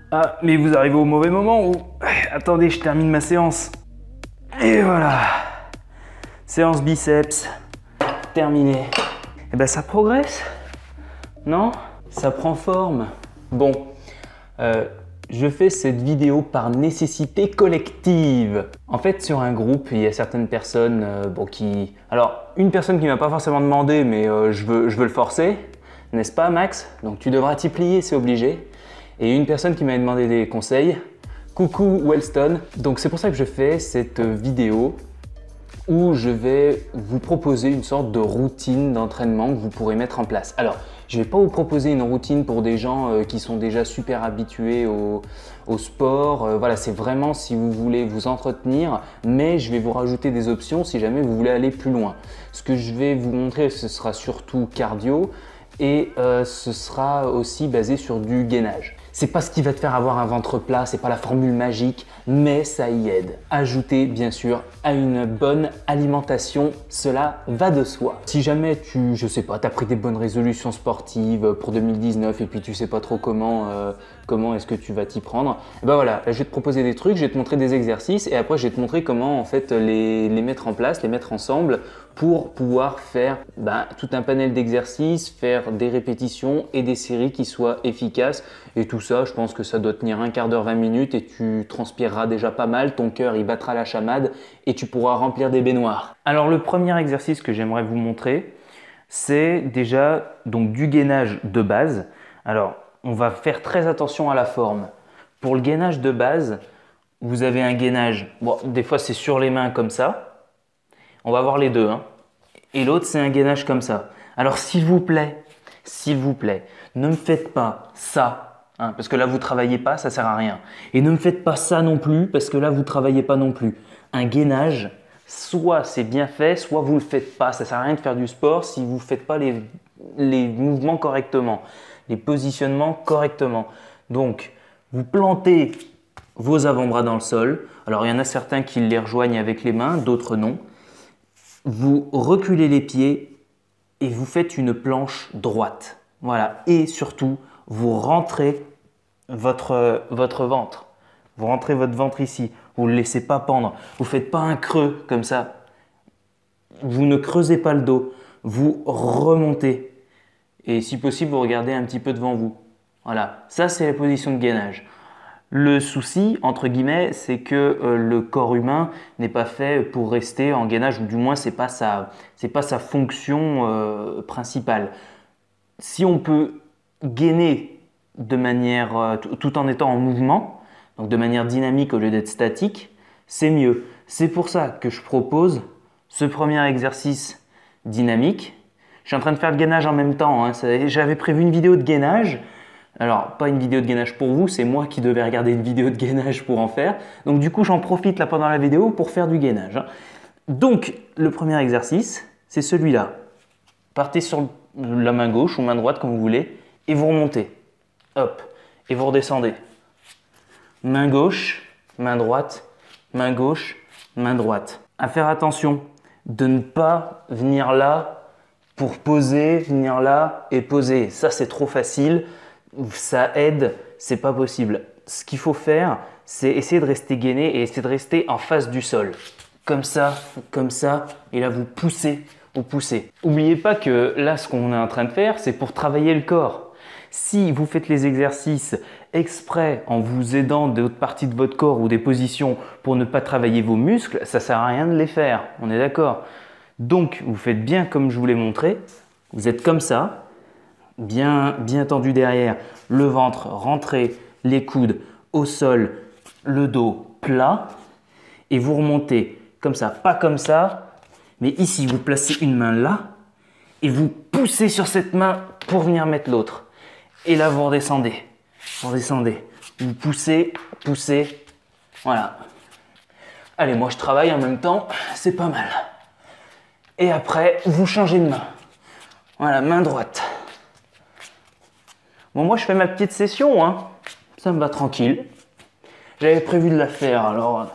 Ah, mais vous arrivez au mauvais moment ou... Attendez, je termine ma séance. Et voilà. Séance biceps. Terminée. Et ben ça progresse. Non? Ça prend forme. Bon. Je fais cette vidéo par nécessité collective. En fait, sur un groupe, il y a certaines personnes qui... Alors, une personne qui ne m'a pas forcément demandé, mais je veux le forcer. N'est-ce pas, Max? Donc, tu devras t'y plier, c'est obligé. Et une personne qui m'a demandé des conseils. Coucou Wellston. Donc, c'est pour ça que je fais cette vidéo où je vais vous proposer une sorte de routine d'entraînement que vous pourrez mettre en place. Alors, je ne vais pas vous proposer une routine pour des gens qui sont déjà super habitués au sport. Voilà, c'est vraiment si vous voulez vous entretenir, mais je vais vous rajouter des options si jamais vous voulez aller plus loin. Ce que je vais vous montrer, ce sera surtout cardio et ce sera aussi basé sur du gainage. C'est pas ce qui va te faire avoir un ventre plat, c'est pas la formule magique, mais ça y aide. Ajouter bien sûr à une bonne alimentation, cela va de soi. Si jamais je sais pas, t'as pris des bonnes résolutions sportives pour 2019 et puis tu sais pas trop comment est-ce que tu vas t'y prendre, et ben voilà, je vais te proposer des trucs, je vais te montrer des exercices et après je vais te montrer comment en fait les mettre en place, les mettre ensemble pour pouvoir faire tout un panel d'exercices, faire des répétitions et des séries qui soient efficaces. Et tout ça, je pense que ça doit tenir un quart d'heure, 20 minutes et tu transpireras déjà pas mal, ton cœur il battra la chamade et tu pourras remplir des baignoires. Alors le premier exercice que j'aimerais vous montrer, c'est déjà donc du gainage de base. Alors on va faire très attention à la forme. Pour le gainage de base, vous avez un gainage, des fois c'est sur les mains comme ça. On va voir les deux, hein. Et l'autre, c'est un gainage comme ça. Alors, s'il vous plaît, ne me faites pas ça, hein, parce que là, vous ne travaillez pas, ça ne sert à rien. Et ne me faites pas ça non plus, parce que là, vous ne travaillez pas non plus. Un gainage, soit c'est bien fait, soit vous ne le faites pas. Ça ne sert à rien de faire du sport si vous ne faites pas les mouvements correctement, les positionnements correctement. Donc, vous plantez vos avant-bras dans le sol. Alors, il y en a certains qui les rejoignent avec les mains, d'autres non. Vous reculez les pieds et vous faites une planche droite. Voilà. Et surtout, vous rentrez votre ventre. Vous rentrez votre ventre ici. Vous ne le laissez pas pendre. Vous ne faites pas un creux comme ça. Vous ne creusez pas le dos. Vous remontez. Et si possible, vous regardez un petit peu devant vous. Voilà. Ça, c'est la position de gainage. Le souci, entre guillemets, c'est que le corps humain n'est pas fait pour rester en gainage, ou du moins, ce n'est pas sa fonction principale. Si on peut gainer de manière, tout en étant en mouvement, donc de manière dynamique au lieu d'être statique, c'est mieux. C'est pour ça que je propose ce premier exercice dynamique. Je suis en train de faire le gainage en même temps, hein. J'avais prévu une vidéo de gainage. Alors, pas une vidéo de gainage pour vous, c'est moi qui devais regarder une vidéo de gainage pour en faire. Donc du coup, j'en profite là pendant la vidéo pour faire du gainage, hein. Donc, le premier exercice, c'est celui-là. Partez sur la main gauche ou main droite, comme vous voulez, et vous remontez. Hop, et vous redescendez. Main gauche, main droite, main gauche, main droite. À faire attention de ne pas venir là pour poser, venir là et poser. Ça, c'est trop facile. Ça aide, c'est pas possible. Ce qu'il faut faire, c'est essayer de rester gainé et essayer de rester en face du sol. Comme ça, et là vous poussez, vous poussez. N'oubliez pas que là, ce qu'on est en train de faire, c'est pour travailler le corps. Si vous faites les exercices exprès en vous aidant d'autres parties de votre corps ou des positions pour ne pas travailler vos muscles, ça ne sert à rien de les faire, on est d'accord? Donc, vous faites bien comme je vous l'ai montré, vous êtes comme ça, bien tendu derrière, le ventre rentré, les coudes au sol, le dos plat et vous remontez comme ça, pas comme ça, mais ici vous placez une main là et vous poussez sur cette main pour venir mettre l'autre. Et là vous redescendez, vous poussez, voilà. Allez, moi je travaille en même temps, c'est pas mal. Et après, vous changez de main. Voilà, main droite. Bon, moi, je fais ma petite session, hein. Ça me va tranquille. J'avais prévu de la faire, alors...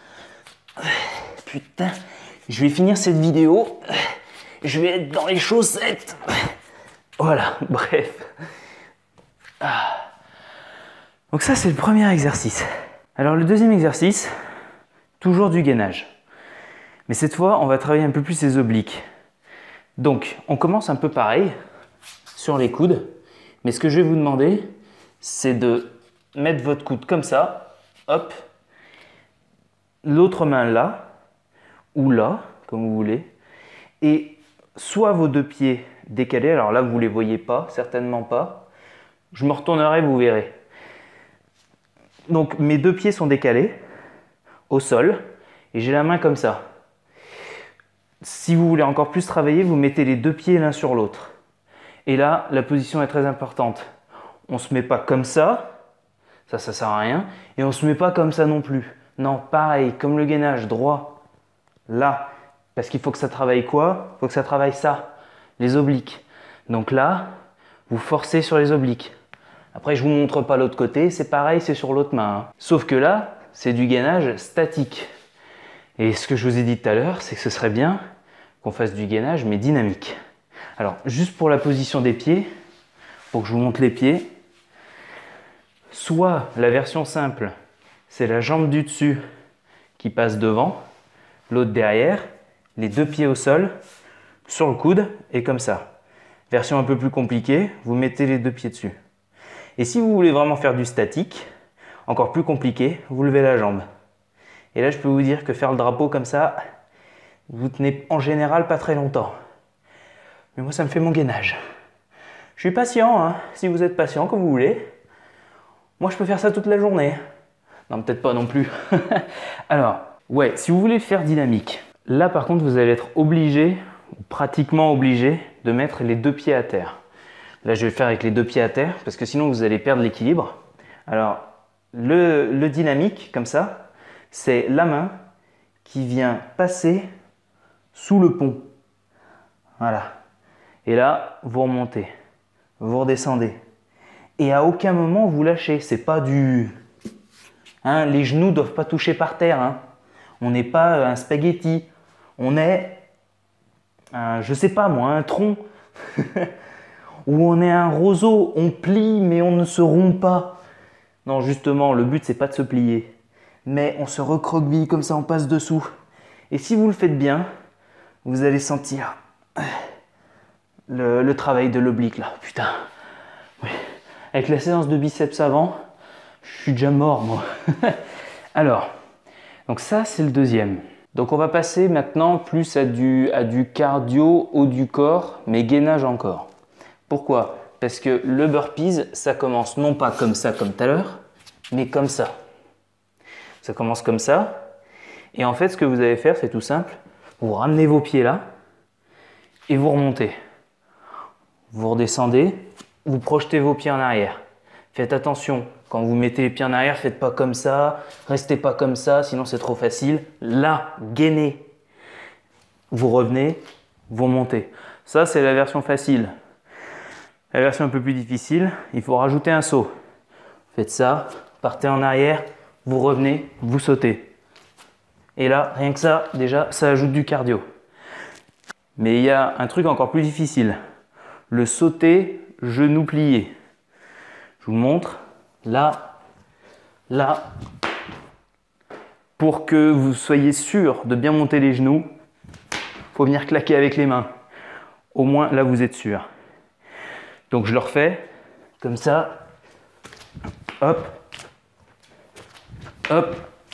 Putain, je vais finir cette vidéo. Je vais être dans les chaussettes. Voilà, bref. Donc ça, c'est le premier exercice. Alors le deuxième exercice, toujours du gainage. Mais cette fois, on va travailler un peu plus les obliques. Donc, on commence un peu pareil, sur les coudes. Mais ce que je vais vous demander, c'est de mettre votre coude comme ça, hop, l'autre main là, ou là, comme vous voulez, et soit vos deux pieds décalés, alors là vous ne les voyez pas, certainement pas, je me retournerai, vous verrez. Donc mes deux pieds sont décalés au sol, et j'ai la main comme ça. Si vous voulez encore plus travailler, vous mettez les deux pieds l'un sur l'autre. Et là, la position est très importante. On ne se met pas comme ça sert à rien, et on ne se met pas comme ça non plus. Non, pareil, comme le gainage, droit, là, parce qu'il faut que ça travaille quoi? Il faut que ça travaille ça, les obliques. Donc là, vous forcez sur les obliques. Après, je ne vous montre pas l'autre côté, c'est pareil, c'est sur l'autre main. Sauf que là, c'est du gainage statique. Et ce que je vous ai dit tout à l'heure, c'est que ce serait bien qu'on fasse du gainage, mais dynamique. Alors, juste pour la position des pieds, pour que je vous montre les pieds, soit la version simple, c'est la jambe du dessus qui passe devant, l'autre derrière, les deux pieds au sol, sur le coude et comme ça. Version un peu plus compliquée, vous mettez les deux pieds dessus. Et si vous voulez vraiment faire du statique, encore plus compliqué, vous levez la jambe. Et là, je peux vous dire que faire le drapeau comme ça, vous tenez en général pas très longtemps. Mais moi, ça me fait mon gainage. Je suis patient, hein, si vous êtes patient comme vous voulez. Moi, je peux faire ça toute la journée. Non, peut-être pas non plus. Alors, ouais, si vous voulez le faire dynamique, là, par contre, vous allez être obligé, ou pratiquement obligé, de mettre les deux pieds à terre. Là, je vais le faire avec les deux pieds à terre, parce que sinon, vous allez perdre l'équilibre. Alors, le dynamique, comme ça, c'est la main qui vient passer sous le pont. Voilà. Et là, vous remontez, vous redescendez. Et à aucun moment, vous lâchez. C'est pas du... Hein, les genoux ne doivent pas toucher par terre. Hein. On n'est pas un spaghetti. On est, je sais pas moi, un tronc. Ou on est un roseau. On plie, mais on ne se rompt pas. Non, justement, le but, c'est pas de se plier. Mais on se recroqueville comme ça, on passe dessous. Et si vous le faites bien, vous allez sentir le travail de l'oblique là. Putain. Oui. Avec la séance de biceps avant, je suis déjà mort moi. Alors, donc ça c'est le deuxième. Donc on va passer maintenant plus à du cardio haut du corps, mais gainage encore. Pourquoi? Parce que le burpees, ça commence non pas comme ça comme tout à l'heure, mais comme ça. Ça commence comme ça. Et en fait, ce que vous allez faire, c'est tout simple. Vous ramenez vos pieds là et vous remontez. Vous redescendez. Vous projetez vos pieds en arrière. Faites attention, quand vous mettez les pieds en arrière, faites pas comme ça, restez pas comme ça, sinon c'est trop facile. Là, gainez. Vous revenez, vous remontez. Ça, c'est la version facile. La version un peu plus difficile, il faut rajouter un saut. Faites ça, partez en arrière, vous revenez, vous sautez. Et là, rien que ça, déjà, ça ajoute du cardio. Mais il y a un truc encore plus difficile. Le sauter genou plié. Je vous le montre. Là, là. Pour que vous soyez sûr de bien monter les genoux, il faut venir claquer avec les mains. Au moins, là, vous êtes sûr. Donc, je le refais comme ça. Hop. Hop.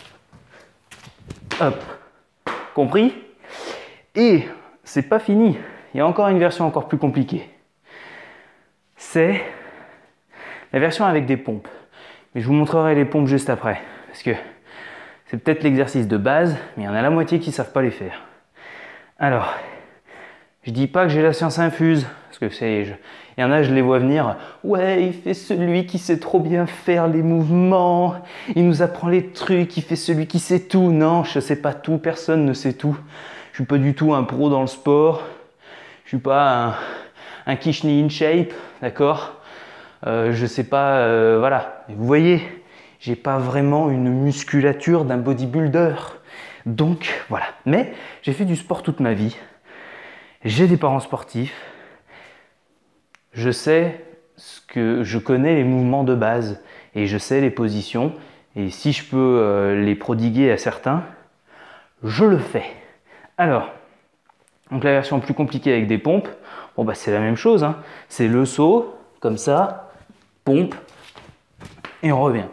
Hop. Compris? Et c'est pas fini. Il y a encore une version encore plus compliquée. C'est la version avec des pompes. Mais je vous montrerai les pompes juste après. Parce que c'est peut-être l'exercice de base, mais il y en a la moitié qui ne savent pas les faire. Alors, je dis pas que j'ai la science infuse. Parce que il y en a, je les vois venir. Ouais, il fait celui qui sait trop bien faire les mouvements. Il nous apprend les trucs. Il fait celui qui sait tout. Non, je ne sais pas tout. Personne ne sait tout. Je suis pas du tout un pro dans le sport. Je suis pas un Kishni in shape, d'accord? Je sais pas, voilà. Vous voyez, j'ai pas vraiment une musculature d'un bodybuilder. Donc, voilà. Mais j'ai fait du sport toute ma vie. J'ai des parents sportifs. Je sais je connais les mouvements de base. et je sais les positions. Et si je peux les prodiguer à certains, je le fais. Alors, donc la version plus compliquée avec des pompes, bon bah c'est la même chose, hein. C'est le saut, comme ça, pompe, et on revient.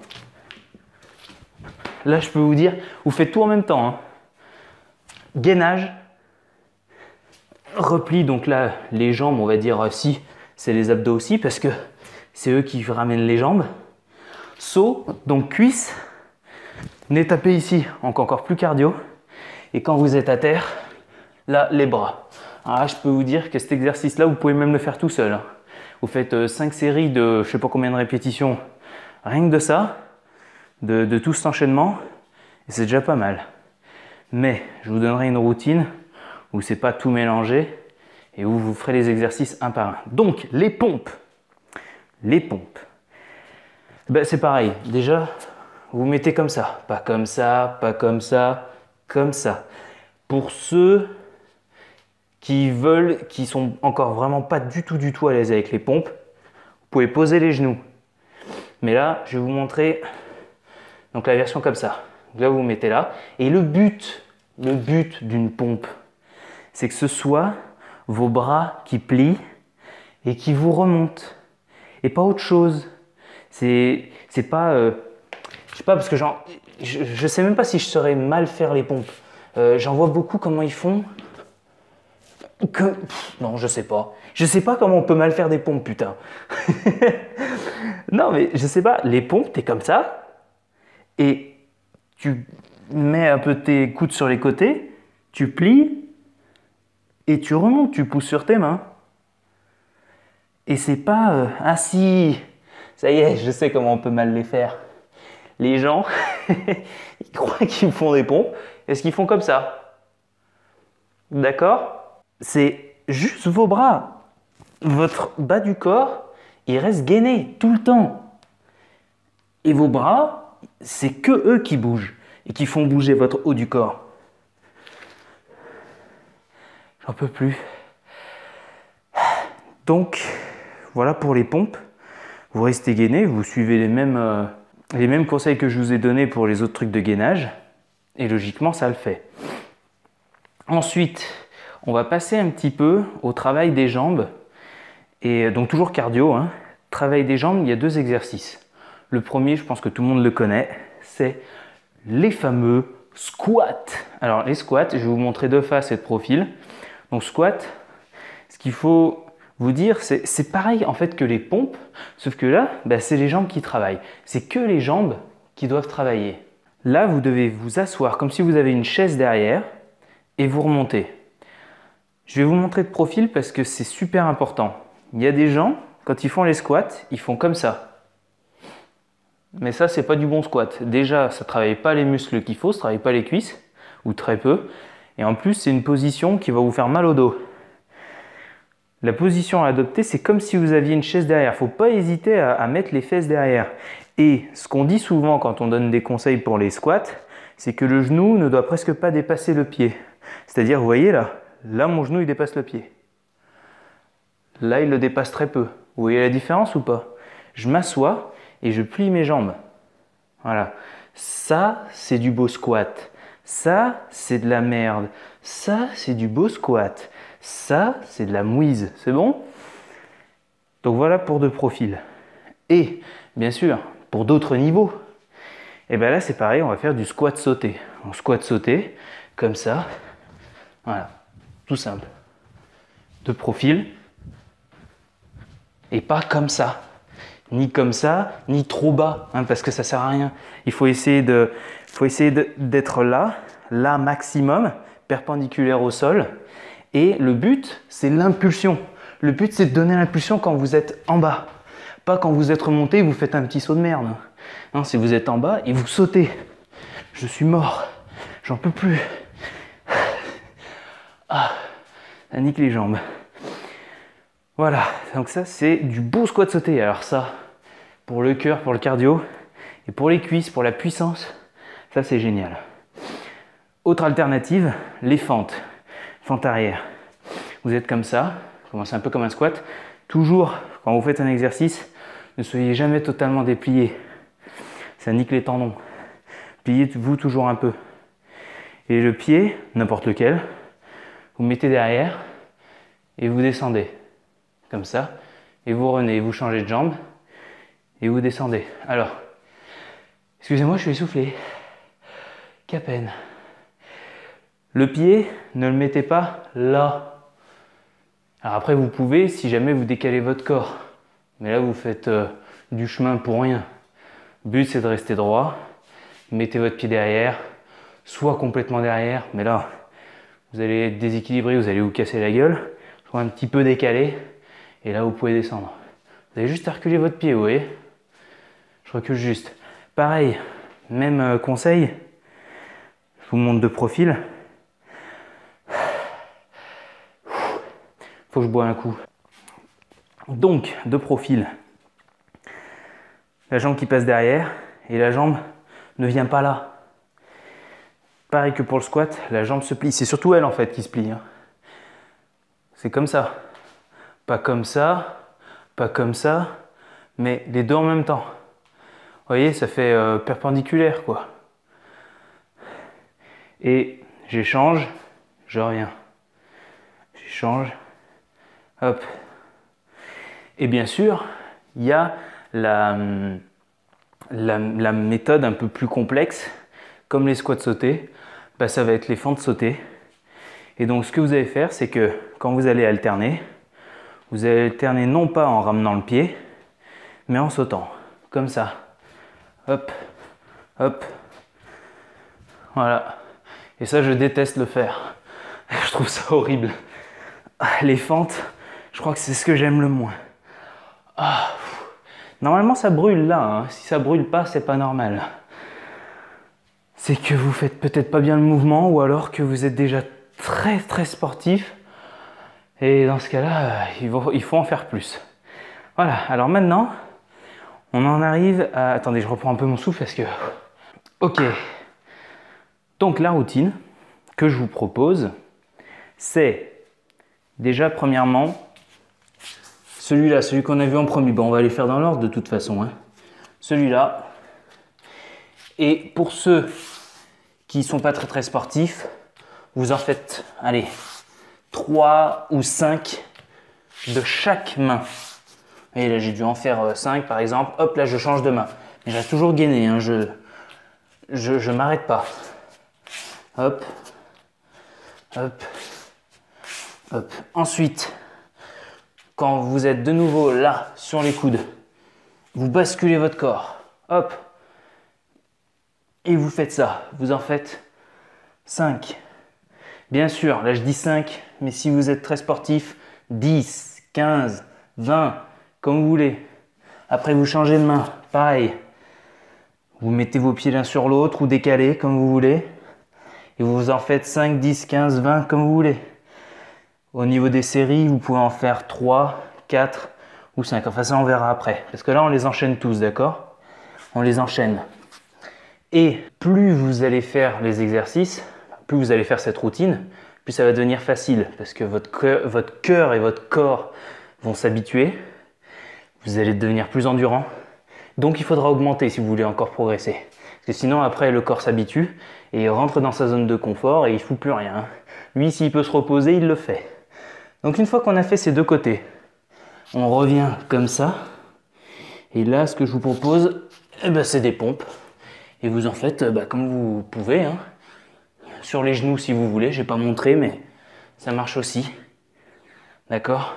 Là, je peux vous dire, vous faites tout en même temps, hein. Gainage, repli, donc là, les jambes, on va dire si, c'est les abdos aussi, parce que c'est eux qui ramènent les jambes. Saut, donc cuisse, venez taper ici, donc encore plus cardio. Et quand vous êtes à terre, là, les bras. Alors là, je peux vous dire que cet exercice-là, vous pouvez même le faire tout seul, hein. Vous faites 5 séries de je ne sais pas combien de répétitions, rien que de ça, de tout cet enchaînement, et c'est déjà pas mal. Mais je vous donnerai une routine où c'est pas tout mélangé et où vous ferez les exercices un par un. Donc, les pompes. Les pompes. Ben, c'est pareil. Déjà, vous mettez comme ça. Pas comme ça, pas comme ça, comme ça. Pour ceux qui veulent, qui sont encore vraiment pas du tout à l'aise avec les pompes, vous pouvez poser les genoux. Mais là, je vais vous montrer donc la version comme ça. Donc là, vous vous mettez là. Et le but d'une pompe, c'est que ce soit vos bras qui plient et qui vous remontent. Et pas autre chose. C'est pas... je sais pas, parce que genre... Je sais même pas si je saurais mal faire les pompes. J'en vois beaucoup comment ils font. Non, je sais pas. Je sais pas comment on peut mal faire des pompes, putain. Non, mais je sais pas. Les pompes, t'es comme ça. Et tu mets un peu tes coudes sur les côtés. Tu plies. Et tu remontes. Tu pousses sur tes mains. Et c'est pas... ah si, ça y est, je sais comment on peut mal les faire. Les gens, ils croient qu'ils font des pompes. Est-ce qu'ils font comme ça? D'accord? C'est juste vos bras. Votre bas du corps, il reste gainé tout le temps. Et vos bras, c'est que eux qui bougent et qui font bouger votre haut du corps. J'en peux plus. Donc, voilà pour les pompes. Vous restez gainé, vous suivez les mêmes conseils que je vous ai donnés pour les autres trucs de gainage. Et logiquement, ça le fait. Ensuite, on va passer un petit peu au travail des jambes. Et donc toujours cardio, hein. Travail des jambes, il y a 2 exercices. Le premier, je pense que tout le monde le connaît, c'est les fameux squats. Alors les squats, je vais vous montrer de face et de profil. Donc squat, ce qu'il faut vous dire, c'est pareil en fait que les pompes, sauf que là, bah, c'est les jambes qui travaillent. C'est que les jambes qui doivent travailler. Là, vous devez vous asseoir comme si vous avez une chaise derrière et vous remontez. Je vais vous montrer de profil parce que c'est super important. Il y a des gens, quand ils font les squats, ils font comme ça. Mais ça, c'est pas du bon squat. Déjà, ça ne travaille pas les muscles qu'il faut, ça ne travaille pas les cuisses, ou très peu. Et en plus, c'est une position qui va vous faire mal au dos. La position à adopter, c'est comme si vous aviez une chaise derrière. Il ne faut pas hésiter à mettre les fesses derrière. Et ce qu'on dit souvent quand on donne des conseils pour les squats, c'est que le genou ne doit presque pas dépasser le pied. C'est-à-dire, vous voyez là, mon genou il dépasse le pied. Là, il le dépasse très peu. Vous voyez la différence ou pas? Je m'assois et je plie mes jambes. Voilà. Ça, c'est du beau squat. Ça, c'est de la merde. Ça, c'est du beau squat. Ça, c'est de la mouise. C'est bon? Donc voilà pour de profil. Et, bien sûr, pour d'autres niveaux, et bien là, c'est pareil, on va faire du squat sauté. On squat sauté, comme ça. Voilà. Tout simple. De profil. Et pas comme ça. Ni comme ça, ni trop bas, hein, parce que ça sert à rien. Il faut essayer d'être là maximum, perpendiculaire au sol. Et le but, c'est l'impulsion. Le but, c'est de donner l'impulsion quand vous êtes en bas. Pas quand vous êtes remonté, vous faites un petit saut de merde. Non, si vous êtes en bas et vous sautez. Je suis mort. J'en peux plus. Ah, ça nique les jambes. Voilà, donc ça c'est du beau squat sauté. Alors ça, pour le cœur, pour le cardio, et pour les cuisses, pour la puissance, ça c'est génial. Autre alternative, les fentes. Fente arrière. Vous êtes comme ça, commencez un peu comme un squat. Toujours, quand vous faites un exercice, ne soyez jamais totalement déplié. ça nique les tendons. Pliez-vous toujours un peu. Et le pied, n'importe lequel, vous mettez derrière et vous descendez. Comme ça. Et vous renez, vous changez de jambe et vous descendez. Alors, excusez-moi, je suis essoufflé. Qu'à peine. Le pied, ne le mettez pas là. Alors après, vous pouvez, si jamais vous décalez votre corps. Mais là, vous faites du chemin pour rien. Le but, c'est de rester droit. Mettez votre pied derrière, soit complètement derrière, mais là, vous allez être déséquilibré, vous allez vous casser la gueule, soit un petit peu décalé, et là, vous pouvez descendre. Vous avez juste à reculer votre pied, vous voyez? Je recule juste. Pareil, même conseil, je vous montre de profil. Faut que je bois un coup. Donc, de profil, la jambe qui passe derrière, et la jambe ne vient pas là. Pareil que pour le squat, la jambe se plie. C'est surtout elle en fait qui se plie. Hein. C'est comme ça. Pas comme ça, pas comme ça, mais les deux en même temps. Vous voyez, ça fait perpendiculaire quoi. Et j'échange, je reviens. J'échange, hop. Et bien sûr, il y a la méthode un peu plus complexe, comme les squats sautés, bah, ça va être les fentes sautées. Et donc ce que vous allez faire, c'est que quand vous allez alterner non pas en ramenant le pied, mais en sautant, comme ça. Hop, hop. Voilà. Et ça, je déteste le faire. Je trouve ça horrible. Les fentes, je crois que c'est ce que j'aime le moins. Ah. Normalement, ça brûle là. Hein. Si ça brûle pas, c'est pas normal. C'est que vous faites peut-être pas bien le mouvement ou alors que vous êtes déjà très très sportif. Et dans ce cas-là, il faut en faire plus. Voilà. Alors maintenant, on en arrive à... Attendez, je reprends un peu mon souffle parce que... Ok. Donc la routine que je vous propose, c'est déjà premièrement... Celui-là, celui qu'on a vu en premier, bon, on va les faire dans l'ordre de toute façon. Hein. Celui-là. Et pour ceux qui ne sont pas très très sportifs, vous en faites, allez, 3 ou 5 de chaque main. Et là, j'ai dû en faire 5 par exemple. Hop, là, je change de main. Mais je reste toujours gainé, hein. Je m'arrête pas. Hop, hop, hop. Ensuite... Quand vous êtes de nouveau là, sur les coudes, vous basculez votre corps, hop, et vous faites ça. Vous en faites 5. Bien sûr, là je dis 5, mais si vous êtes très sportif, 10, 15, 20, comme vous voulez. Après, vous changez de main, pareil. Vous mettez vos pieds l'un sur l'autre ou décalés, comme vous voulez. Et vous en faites 5, 10, 15, 20, comme vous voulez. Au niveau des séries, vous pouvez en faire 3, 4 ou 5. Enfin, ça, on verra après. Parce que là, on les enchaîne tous, d'accord? On les enchaîne. Et plus vous allez faire les exercices, plus vous allez faire cette routine, plus ça va devenir facile. Parce que votre cœur et votre corps vont s'habituer. Vous allez devenir plus endurant. Donc, il faudra augmenter si vous voulez encore progresser. Parce que sinon, après, le corps s'habitue et il rentre dans sa zone de confort et il ne fout plus rien. Lui, s'il peut se reposer, il le fait. Donc une fois qu'on a fait ces deux côtés, on revient comme ça. Et là, ce que je vous propose, c'est des pompes. Et vous en faites comme vous pouvez. Hein. Sur les genoux si vous voulez. Je n'ai pas montré, mais ça marche aussi. D'accord?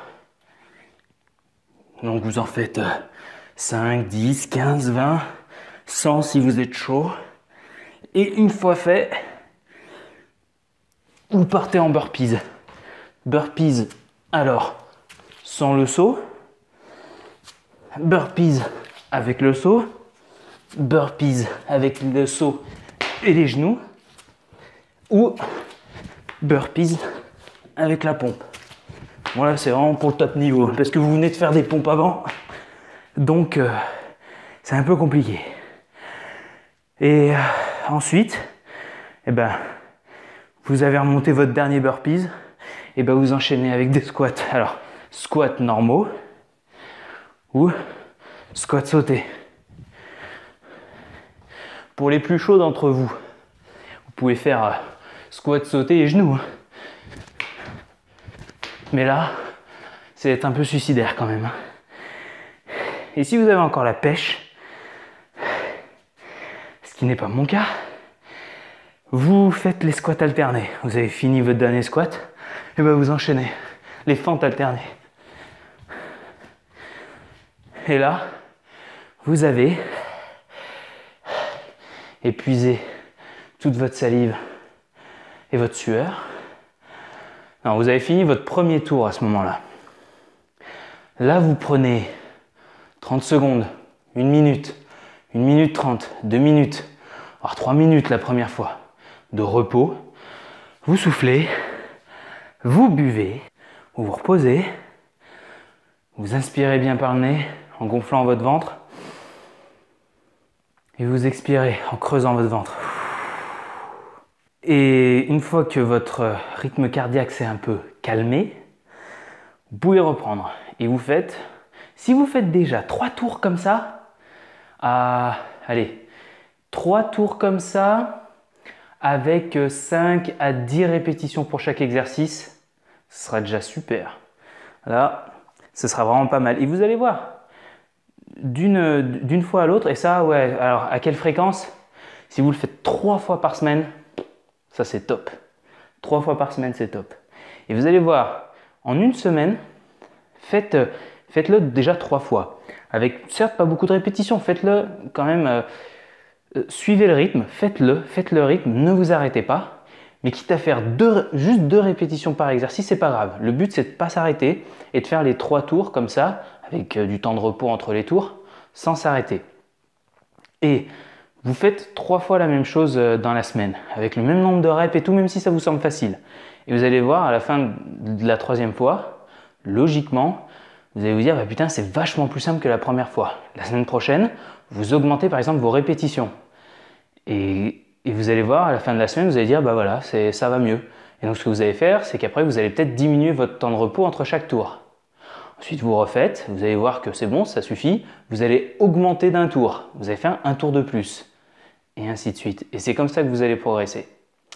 Donc vous en faites 5, 10, 15, 20, 100 si vous êtes chaud. Et une fois fait, vous partez en burpees. Burpees, alors, sans le saut. Burpees avec le saut. Burpees avec le saut et les genoux. Ou burpees avec la pompe. Voilà, c'est vraiment pour le top niveau. Parce que vous venez de faire des pompes avant. Donc, c'est un peu compliqué. Et ensuite, vous avez remonté votre dernier burpees. Et vous enchaînez avec des squats. Alors, squats normaux ou squats sautés. Pour les plus chauds d'entre vous, vous pouvez faire squat, sauter et genoux. Mais là, c'est être un peu suicidaire quand même. Et si vous avez encore la pêche, ce qui n'est pas mon cas, vous faites les squats alternés. Vous avez fini votre dernier squat, et bien vous enchaînez les fentes alternées. Et là, vous avez épuisé toute votre salive et votre sueur. Alors, vous avez fini votre premier tour à ce moment-là. Là, vous prenez 30 secondes, 1 minute 30, 2 minutes, voire 3 minutes la première fois de repos. Vous soufflez, vous buvez, vous vous reposez, vous inspirez bien par le nez en gonflant votre ventre et vous expirez en creusant votre ventre. Et une fois que votre rythme cardiaque s'est un peu calmé, vous pouvez reprendre. Et vous faites, si vous faites déjà 3 tours comme ça, allez, 3 tours comme ça, avec 5 à 10 répétitions pour chaque exercice, ce sera déjà super. Là, ce sera vraiment pas mal. Et vous allez voir, d'une fois à l'autre, et ça, ouais, alors à quelle fréquence? Si vous le faites 3 fois par semaine, ça c'est top. 3 fois par semaine, c'est top. Et vous allez voir, en une semaine, faites-le déjà 3 fois. Avec certes pas beaucoup de répétitions, faites-le quand même, suivez le rythme, faites le rythme, ne vous arrêtez pas. Mais quitte à faire juste 2 répétitions par exercice, c'est pas grave. Le but c'est de ne pas s'arrêter et de faire les 3 tours comme ça, avec du temps de repos entre les tours, sans s'arrêter. Et vous faites 3 fois la même chose dans la semaine, avec le même nombre de reps et tout, même si ça vous semble facile. Et vous allez voir, à la fin de la 3e fois, logiquement, vous allez vous dire, bah putain, c'est vachement plus simple que la première fois. La semaine prochaine, vous augmentez par exemple vos répétitions. Et vous allez voir, à la fin de la semaine, vous allez dire, bah voilà, ça va mieux. Et donc ce que vous allez faire, c'est qu'après, vous allez peut-être diminuer votre temps de repos entre chaque tour. Ensuite, vous refaites, vous allez voir que c'est bon, ça suffit. Vous allez augmenter d'un tour. Vous allez faire un tour de plus. Et ainsi de suite. Et c'est comme ça que vous allez progresser.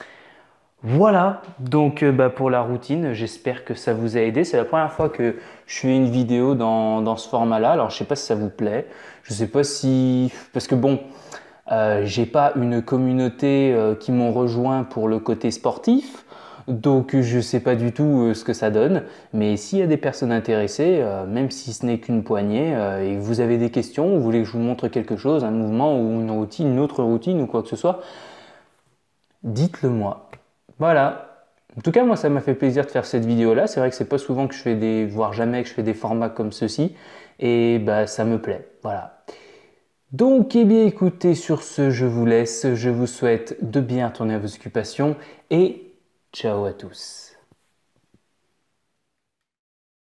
Voilà, donc pour la routine, j'espère que ça vous a aidé. C'est la première fois que je fais une vidéo dans ce format-là. Alors, je ne sais pas si ça vous plaît. Je ne sais pas si... Parce que bon, j'ai pas une communauté qui m'ont rejoint pour le côté sportif. Donc, je ne sais pas du tout ce que ça donne. Mais s'il y a des personnes intéressées, même si ce n'est qu'une poignée, et que vous avez des questions, vous voulez que je vous montre quelque chose, un mouvement ou une routine, une autre routine ou quoi que ce soit, dites-le moi. Voilà. En tout cas, moi, ça m'a fait plaisir de faire cette vidéo-là. C'est vrai que c'est pas souvent que je fais voire jamais que je fais des formats comme ceci. Et bah, ça me plaît. Voilà. Donc, eh bien, écoutez, sur ce, je vous laisse. Je vous souhaite de bien retourner à vos occupations et ciao à tous.